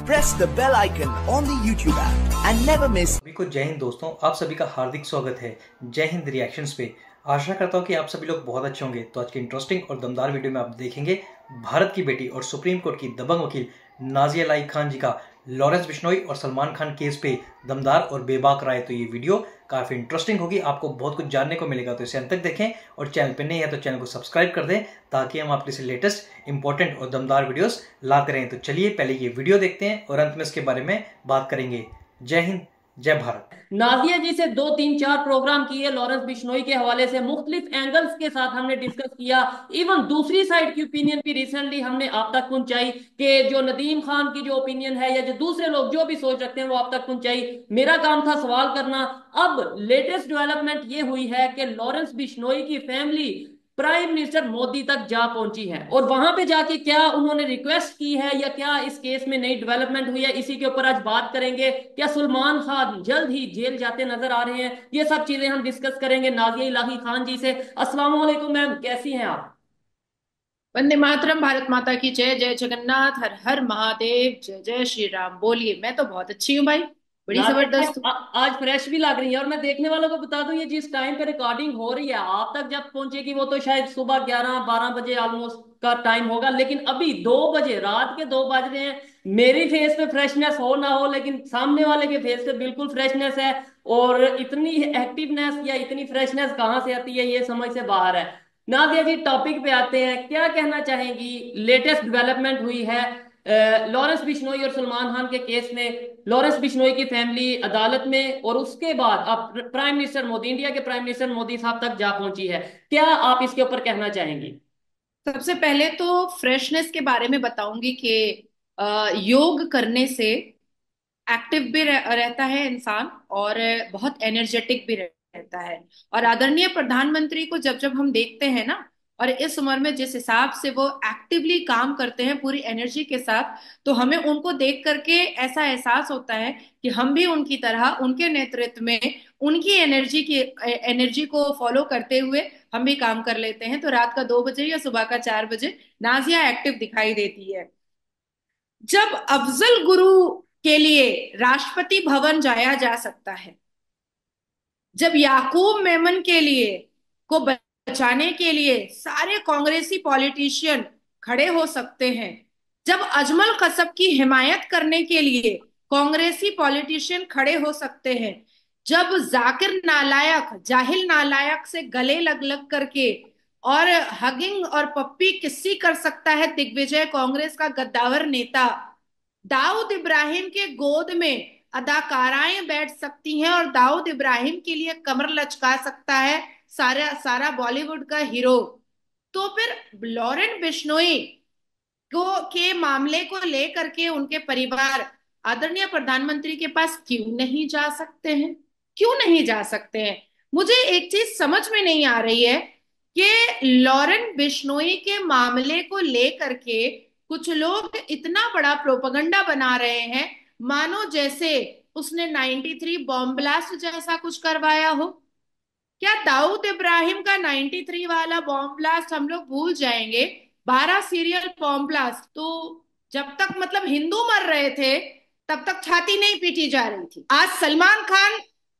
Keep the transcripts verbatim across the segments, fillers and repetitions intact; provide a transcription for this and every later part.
press the bell icon on the YouTube app and never miss। सभी को जय हिंद दोस्तों, आप सभी का हार्दिक स्वागत है जय हिंद रिएक्शंस पे। आशा करता हूँ कि आप सभी लोग बहुत अच्छे होंगे। तो आज के इंटरेस्टिंग और दमदार वीडियो में आप देखेंगे भारत की बेटी और सुप्रीम कोर्ट की दबंग वकील नाजिया लाइक खान जी का लॉरेंस बिश्नोई और सलमान खान केस पे दमदार और बेबाक राय। तो ये वीडियो काफी इंटरेस्टिंग होगी, आपको बहुत कुछ जानने को मिलेगा। तो इसे अंत तक देखें और चैनल पे नहीं है तो चैनल को सब्सक्राइब कर दें ताकि हम आपके लिए लेटेस्ट इंपॉर्टेंट और दमदार वीडियोस लाते रहें। तो चलिए पहले ये वीडियो देखते हैं और अंत में इसके बारे में बात करेंगे। जय हिंद, जय भारत। नाजिया जी से दो तीन चार प्रोग्राम किए, लॉरेंस बिश्नोई के हवाले से मुख्तलिफ एंगल्स के साथ हमने डिस्कस किया। इवन दूसरी साइड की ओपिनियन भी रिसेंटली हमने आप तक पहुंचाई कि जो नदीम खान की जो ओपिनियन है या जो दूसरे लोग जो भी सोच रखते हैं वो आप तक पहुंचाई। मेरा काम था सवाल करना। अब लेटेस्ट डेवलपमेंट ये हुई है कि लॉरेंस बिश्नोई की फैमिली प्राइम मिनिस्टर मोदी तक जा पहुंची है और वहां पे जाके क्या उन्होंने रिक्वेस्ट की है या क्या इस केस में नई डेवलपमेंट हुई है, इसी के ऊपर आज बात करेंगे। क्या सलमान खान जल्द ही जेल जाते नजर आ रहे हैं, ये सब चीजें हम डिस्कस करेंगे नाजिया इलाही खान जी से। अस्सलाम वालेकुम मैम, कैसी हैं आप? वंदे मातरम, भारत माता की जय, जय जगन्नाथ, हर हर महादेव, जय जय श्री राम। बोलिए। मैं तो बहुत अच्छी हूँ भाई, बड़ी जबरदस्त हूँ। आज फ्रेश भी लग रही है और मैं देखने वालों को बता दूं ये जिस टाइम पे रिकॉर्डिंग हो रही है आप तक जब पहुंचेगी वो तो शायद सुबह ग्यारह बारह बजे ऑलमोस्ट का टाइम होगा, लेकिन अभी दो बजे रात के दो बज रहे हैं। मेरी फेस पे फ्रेशनेस हो ना हो लेकिन सामने वाले के फेस पे बिल्कुल फ्रेशनेस है और इतनी एक्टिवनेस या इतनी फ्रेशनेस कहाँ से आती है ये समझ से बाहर है। नादिया जी, टॉपिक पे आते हैं, क्या कहना चाहेंगी? लेटेस्ट डेवलपमेंट हुई है लॉरेंस बिश्नोई और सलमान खान के केस में। लॉरेंस बिश्नोई की फैमिली अदालत में और उसके बाद अब प्राइम मिनिस्टर मोदी, इंडिया के प्राइम मिनिस्टर मोदी साहब तक जा पहुंची है। क्या आप इसके ऊपर कहना चाहेंगी? सबसे पहले तो फ्रेशनेस के बारे में बताऊंगी कि अ, योग करने से एक्टिव भी रह, रहता है इंसान और बहुत एनर्जेटिक भी रहता है। और आदरणीय प्रधानमंत्री को जब जब हम देखते हैं ना, और इस उम्र में जिस हिसाब से वो एक्टिवली काम करते हैं पूरी एनर्जी के साथ, तो हमें उनको देख करके ऐसा एहसास होता है कि हम भी उनकी तरह उनके नेतृत्व में उनकी एनर्जी की एनर्जी को फॉलो करते हुए हम भी काम कर लेते हैं। तो रात का दो बजे या सुबह का चार बजे नाजिया एक्टिव दिखाई देती है। जब अफजल गुरु के लिए राष्ट्रपति भवन जाया जा सकता है, जब याकूब मेमन के लिए को बचाने के लिए सारे कांग्रेसी पॉलिटिशियन खड़े हो सकते हैं, जब अजमल कसब की हिमायत करने के लिए कांग्रेसी पॉलिटिशियन खड़े हो सकते हैं, जब जाकिर नालायक जाहिल नालायक से गले लग लग करके और हगिंग और पप्पी किस्सी कर सकता है दिग्विजय, कांग्रेस का गद्दावर नेता, दाऊद इब्राहिम के गोद में अदाकाराएं बैठ सकती हैं और दाऊद इब्राहिम के लिए कमर लचका सकता है सारा सारा बॉलीवुड का हीरो, तो फिर लॉरेंस बिश्नोई को के मामले को लेकर के उनके परिवार आदरणीय प्रधानमंत्री के पास क्यों नहीं जा सकते हैं? क्यों नहीं जा सकते हैं? मुझे एक चीज समझ में नहीं आ रही है कि लॉरेंस बिश्नोई के मामले को लेकर के कुछ लोग इतना बड़ा प्रोपगंडा बना रहे हैं मानो जैसे उसने तिरानवे बॉम्ब ब्लास्ट जैसा कुछ करवाया हो। क्या दाऊद इब्राहिम का तिरानवे वाला बॉम्ब ब्लास्ट हम लोग भूल जाएंगे? बारह सीरियल बॉम्ब ब्लास्ट तो जब तक मतलब हिंदू मर रहे थे तब तक छाती नहीं पीटी जा रही थी। आज सलमान खान,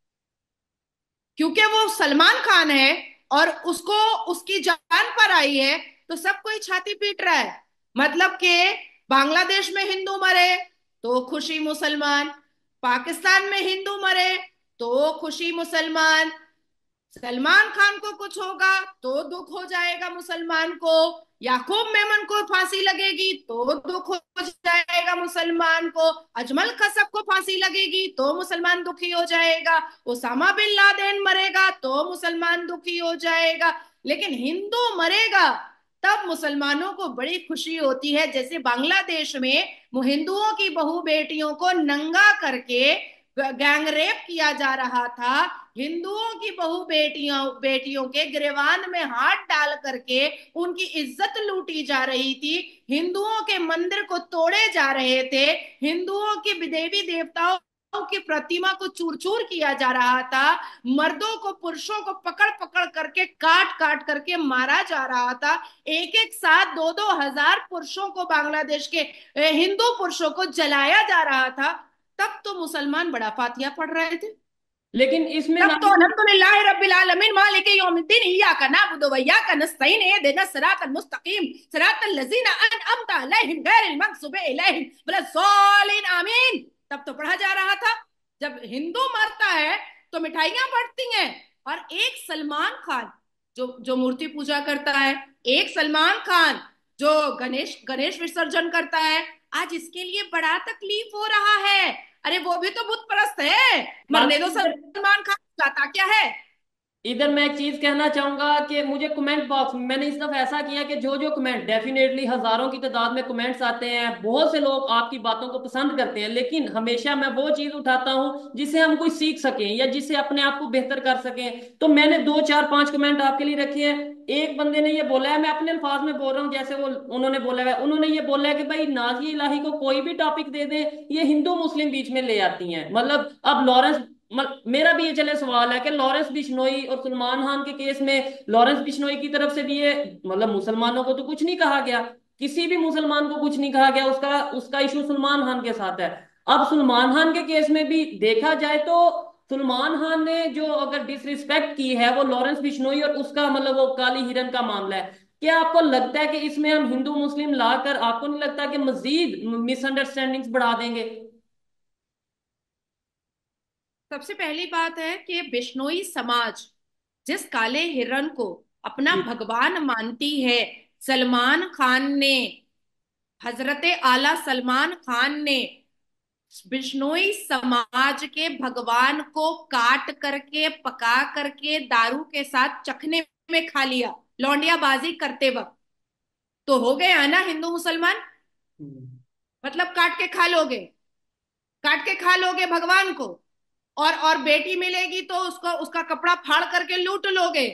क्योंकि वो सलमान खान है और उसको उसकी जान पर आई है तो सब कोई छाती पीट रहा है। मतलब कि बांग्लादेश में हिंदू मरे तो खुशी मुसलमान, पाकिस्तान में हिंदू मरे तो खुशी मुसलमान, सलमान खान को कुछ होगा तो दुख हो जाएगा मुसलमान को, याकूब मेमन को फांसी लगेगी तो दुख हो जाएगा मुसलमान को, अजमल कसब को फांसी लगेगी तो मुसलमान दुखी हो जाएगा, ओसामा बिन लादेन मरेगा तो मुसलमान दुखी हो जाएगा, लेकिन हिंदू मरेगा तब मुसलमानों को बड़ी खुशी होती है। जैसे बांग्लादेश में हिंदुओं की बहू बेटियों को नंगा करके गैंगरेप किया जा रहा था, हिंदुओं की बहू बेटियों बेटियों के गिरेवान में हाथ डाल करके उनकी इज्जत लूटी जा रही थी, हिंदुओं के मंदिर को तोड़े जा रहे थे, हिंदुओं के देवी देवताओं की प्रतिमा को चूर चूर किया जा रहा था, मर्दों को, पुरुषों को पकड़ पकड़ करके, काट काट करके मारा जा रहा था, एक एक साथ दो दो हजार पुरुषों को, बांग्लादेश के हिंदू पुरुषों को जलाया जा रहा था, तब तो मुसलमान बड़ा फातिहा पढ़ रहे थे। लेकिन इसमें तब तो अल्हम्दुलिल्लाह रब्बिल आलमीन मालिक यौमिद्दीन इय्याका नअबुदु व इय्याका नस्तईन इहदिना सिरातल मुस्तकीम सिरातल लज़ीना अनअमता अलैहिम गैरिल मग़ज़ूबि अलैहिम वलद्दालिन आमीन। तब तो पढ़ा जा रहा था। जब हिंदू मरता है तो मिठाइयां बढ़ती हैं, और एक सलमान खान जो जो मूर्ति पूजा करता है, एक सलमान खान जो गणेश गणेश विसर्जन करता है, आज इसके लिए बड़ा तकलीफ हो रहा है। अरे वो भी तो बुत परस्त है, मरने दो सलमान खान, जाता क्या है। इधर मैं एक चीज कहना चाहूंगा कि मुझे कमेंट बॉक्स में मैंने इस दफा ऐसा किया कि जो जो कमेंट, डेफिनेटली हजारों की तादाद में कमेंट्स आते हैं, बहुत से लोग आपकी बातों को पसंद करते हैं, लेकिन हमेशा मैं वो चीज उठाता हूं जिसे हम कोई सीख सकें या जिससे अपने आप को बेहतर कर सकें। तो मैंने दो चार पांच कमेंट आपके लिए रखे हैं। एक बंदे ने ये बोला है, मैं अपने अल्फाज में बोल रहा हूँ जैसे वो उन्होंने बोला है, उन्होंने ये बोला है कि भाई नाज़िया इलाही को कोई भी टॉपिक दे दे, ये हिंदू मुस्लिम बीच में ले आती हैं। मतलब अब लॉरेंस, मेरा भी ये चले सवाल है कि लॉरेंस बिश्नोई और सलमान खान के केस में लॉरेंस बिश्नोई की तरफ से भी ये, मतलब मुसलमानों को तो कुछ नहीं कहा गया, किसी भी मुसलमान को कुछ नहीं कहा गया, उसका उसका इशू सलमान खान के साथ है। अब सलमान खान के केस में भी देखा जाए तो सलमान खान ने जो अगर डिसरिस्पेक्ट की है वो लॉरेंस बिश्नोई और उसका, मतलब वो काली हिरन का मामला है। क्या आपको लगता है कि इसमें हम हिंदू मुस्लिम लाकर, आपको नहीं लगता कि मजीद मिसअंडरस्टैंडिंग्स बढ़ा देंगे? सबसे पहली बात है कि बिश्नोई समाज जिस काले हिरन को अपना भगवान मानती है, सलमान खान ने, हजरत आला सलमान खान ने बिश्नोई समाज के भगवान को काट करके, पका करके, दारू के साथ चखने में खा लिया लौंडियाबाजी करते वक्त। तो हो गया ना हिंदू मुसलमान, मतलब काट के खा लोगे, काट के खा लोगे भगवान को, और और बेटी मिलेगी तो उसको, उसका कपड़ा फाड़ करके लूट लोगे,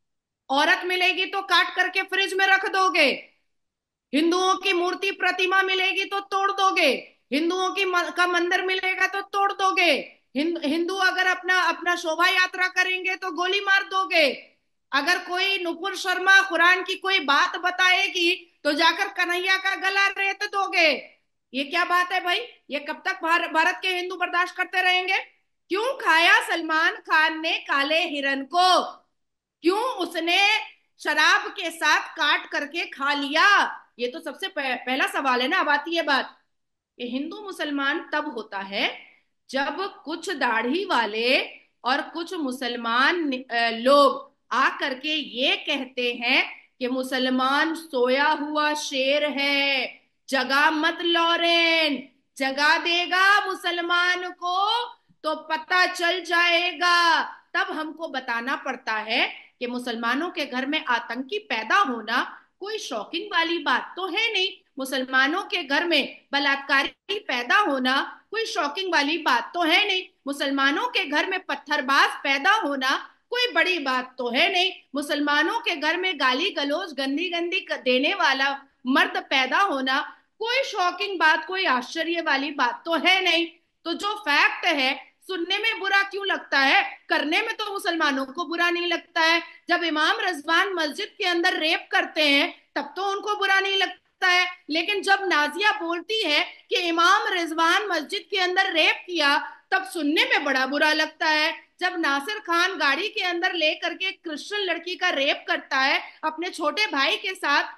औरत मिलेगी तो काट करके फ्रिज में रख दोगे, हिंदुओं की मूर्ति प्रतिमा मिलेगी तो तोड़ दोगे, हिंदुओं की म, का मंदिर मिलेगा तो तोड़ दोगे, हिंदू हिंदू अगर अपना अपना शोभा यात्रा करेंगे तो गोली मार दोगे, अगर कोई नुपुर शर्मा कुरान की कोई बात बताएगी तो जाकर कन्हैया का गला रेत दोगे। ये क्या बात है भाई? ये कब तक भार, भारत के हिंदू बर्दाश्त करते रहेंगे? क्यों खाया सलमान खान ने काले हिरन को? क्यों उसने शराब के साथ काट करके खा लिया? ये तो सबसे पहला सवाल है ना। अब आती है बात कि हिंदू मुसलमान तब होता है जब कुछ दाढ़ी वाले और कुछ मुसलमान लोग आ करके ये कहते हैं कि मुसलमान सोया हुआ शेर है, जगा मत लॉरेन, जगा देगा मुसलमान को तो पता चल जाएगा। तब हमको बताना पड़ता है कि मुसलमानों के घर में आतंकी पैदा होना कोई शॉकिंग वाली बात तो है नहीं, मुसलमानों के घर में बलात्कारी पैदा होना कोई शॉकिंग वाली बात तो है नहीं, मुसलमानों के घर में पत्थरबाज पैदा होना कोई बड़ी बात तो है नहीं, मुसलमानों के घर में गाली गलौज गंदी गंदी देने वाला मर्द पैदा होना कोई शॉकिंग बात, कोई आश्चर्य वाली बात तो है नहीं। तो जो फैक्ट है, सुनने में बुरा क्यों लगता है, करने में तो मुसलमानों को बुरा नहीं लगता है। जब इमाम रिजवान मस्जिद के अंदर रेप करते हैं तब तो उनको बुरा नहीं लगता है, लेकिन जब नाजिया बोलती है कि इमाम रिजवान मस्जिद के अंदर रेप किया तब सुनने में बड़ा बुरा लगता है। जब नासिर खान गाड़ी के अंदर लेकर के क्रिश्चियन लड़की का रेप करता है अपने छोटे भाई के साथ,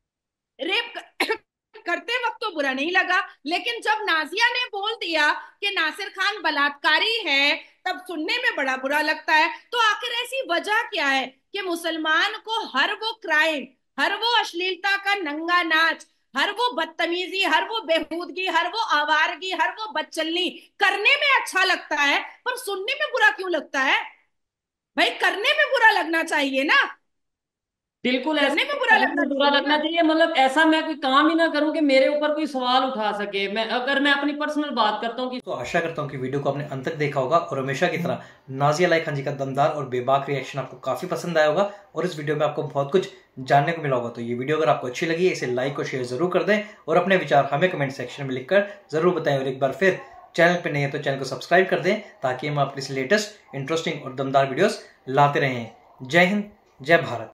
रेप कर... करते वक्त तो बुरा नहीं लगा, लेकिन जब नाजिया ने बोल दिया कि नासिर खान बलात्कारी है तब सुनने में बड़ा बुरा लगता है। तो आखिर ऐसी वजह क्या है कि मुसलमान को हर वो क्राइम, हर वो अश्लीलता का नंगा नाच, हर वो बदतमीजी, हर वो बेहूदगी, हर वो आवारगी, हर वो बदचलनी करने में अच्छा लगता है, पर सुनने में बुरा क्यों लगता है? भाई करने में बुरा लगना चाहिए ना, बिल्कुल ऐसे में बुरा लगना बुरा लगना चाहिए। मतलब ऐसा मैं कोई काम ही ना करूं कि मेरे ऊपर कोई सवाल उठा सके। मैं अगर मैं अपनी पर्सनल बात करता हूं कि, तो आशा करता हूं कि वीडियो को आपने अंत तक देखा होगा और हमेशा की तरह नाजिया इलाही खान जी का दमदार और बेबाक रिएक्शन आपको काफी पसंद आया होगा और इस वीडियो में आपको बहुत कुछ जानने को मिला होगा। तो ये वीडियो अगर आपको अच्छी लगी है इसे लाइक और शेयर जरूर कर दें और अपने विचार हमें कमेंट सेक्शन में लिखकर जरूर बताएं। और एक बार फिर चैनल पे नहीं है तो चैनल को सब्सक्राइब कर दें ताकि हम अपने लेटेस्ट इंटरेस्टिंग और दमदार वीडियोस लाते रहें। जय हिंद, जय भारत।